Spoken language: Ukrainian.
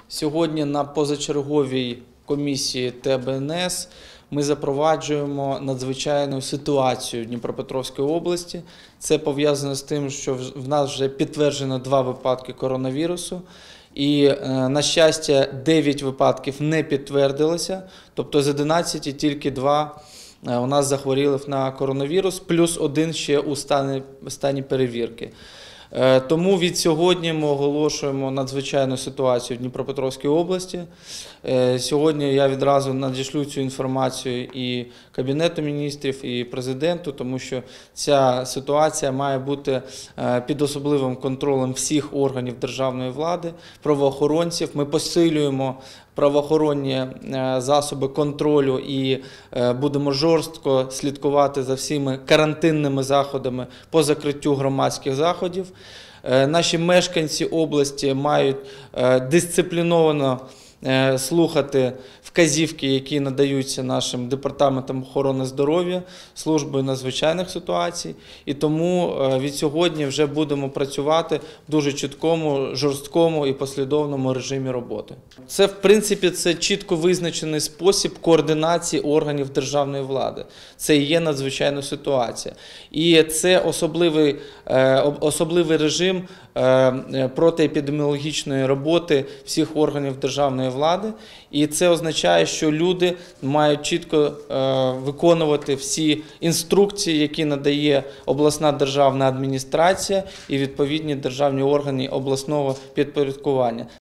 Сьогодні на позачерговій комісії ТБНС ми запроваджуємо надзвичайну ситуацію в Дніпропетровській області. Це пов'язано з тим, що в нас вже підтверджено 2 випадки коронавірусу. І, на щастя, 9 випадків не підтвердилося, тобто з 11 тільки 2 у нас захворіли на коронавірус, плюс 1 ще у стані перевірки. Тому від сьогодні ми оголошуємо надзвичайну ситуацію в Дніпропетровській області. Сьогодні я відразу надішлю цю інформацію і Кабінету міністрів, і президенту, тому що ця ситуація має бути під особливим контролем всіх органів державної влади, правоохоронців. Ми посилюємо правоохоронні засоби контролю і будемо жорстко слідкувати за всіми карантинними заходами по закриттю громадських заходів. Наші мешканці області мають дисципліновано слухати вказівки, які надаються нашим департаментом охорони здоров'я, службою надзвичайних ситуацій. І тому від сьогодні вже будемо працювати в дуже чіткому, жорсткому і послідовному режимі роботи. Це, в принципі, це чітко визначений спосіб координації органів державної влади. Це і є надзвичайна ситуація. І це особливий режим протиепідеміологічної роботи всіх органів державної влади. І це означає, що люди мають чітко виконувати всі інструкції, які надає обласна державна адміністрація і відповідні державні органи обласного підпорядкування.